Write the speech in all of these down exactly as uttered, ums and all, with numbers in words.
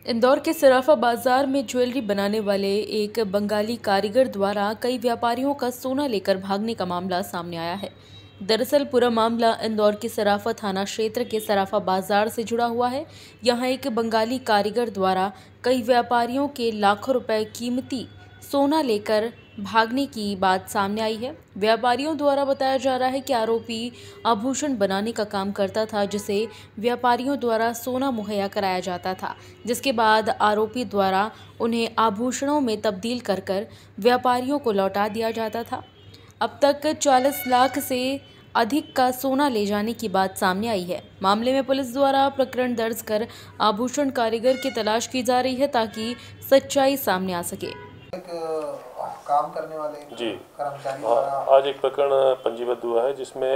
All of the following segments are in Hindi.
इंदौर के सराफा बाजार में ज्वेलरी बनाने वाले एक बंगाली कारीगर द्वारा कई व्यापारियों का सोना लेकर भागने का मामला सामने आया है। दरअसल पूरा मामला इंदौर के सराफा थाना क्षेत्र के सराफा बाजार से जुड़ा हुआ है। यहां एक बंगाली कारीगर द्वारा कई व्यापारियों के लाखों रुपए कीमती सोना लेकर भागने की बात सामने आई है। व्यापारियों द्वारा बताया जा रहा है कि आरोपी आभूषण बनाने का काम करता था, जिसे व्यापारियों द्वारा सोना मुहैया कराया जाता था, जिसके बाद आरोपी द्वारा उन्हें आभूषणों में तब्दील कर कर व्यापारियों को लौटा दिया जाता था। अब तक चालीस लाख से अधिक का सोना ले जाने की बात सामने आई है। मामले में पुलिस द्वारा प्रकरण दर्ज कर आभूषण कारीगर की तलाश की जा रही है ताकि सच्चाई सामने आ सके। एक काम करने वाले जी कर्मचारी हाँ, आज एक प्रकरण पंजीबद्ध हुआ है जिसमें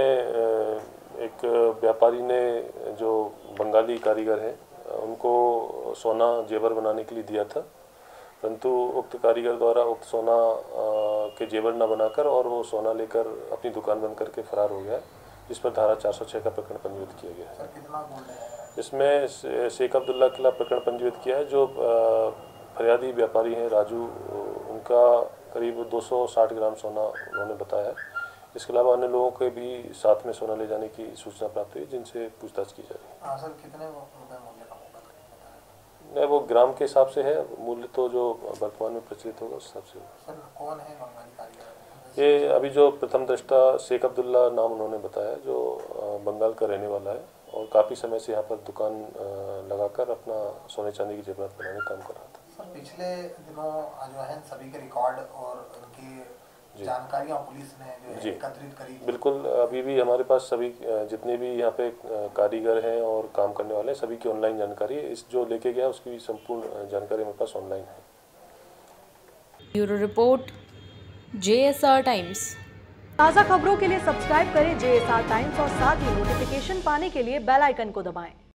एक व्यापारी ने जो बंगाली कारीगर हैं उनको सोना जेवर बनाने के लिए दिया था, परंतु उक्त कारीगर द्वारा उक्त सोना के जेवर न बनाकर और वो सोना लेकर अपनी दुकान बंद करके फरार हो गया, जिस पर धारा चार सौ छः का प्रकरण पंजीबद्ध किया गया है। कितना गोल्ड है? इसमें शेख अब्दुल्ला के खिलाफ प्रकरण पंजीबद्ध किया है। जो फरियादी व्यापारी हैं राजू, उनका करीब दो सौ साठ ग्राम सोना उन्होंने बताया है। इसके अलावा अन्य लोगों के भी साथ में सोना ले जाने की सूचना प्राप्त हुई, जिनसे पूछताछ की जा रही है। सर कितने रुपए मूल्य का होगा? नहीं, वो ग्राम के हिसाब से है, मूल्य तो जो वर्तमान में प्रचलित होगा उस हिसाब से होगा। सर कौन है बंगाली कारीगर? ये अभी जो प्रथम दृष्टा शेख अब्दुल्ला नाम उन्होंने बताया, जो बंगाल का रहने वाला है और काफ़ी समय से यहाँ पर दुकान लगाकर अपना सोने चांदी की जेवरात बनाने का काम कर रहा था। सर पिछले दिनों जो है सभी के रिकॉर्ड और उनकी जानकारियां पुलिस ने जो है एकत्रित करी। बिल्कुल, अभी भी हमारे पास सभी जितने भी यहाँ पे कारीगर हैं और काम करने वाले हैं सभी की ऑनलाइन जानकारी है। इस जो लेके गया उसकी संपूर्ण जानकारी हमारे पास ऑनलाइन है। Bureau report, J S R Times. ताज़ा खबरों के लिए सब्सक्राइब करें जे एस आर टाइम्स और साथ ही नोटिफिकेशन पाने के लिए बेल आइकन को दबाएं।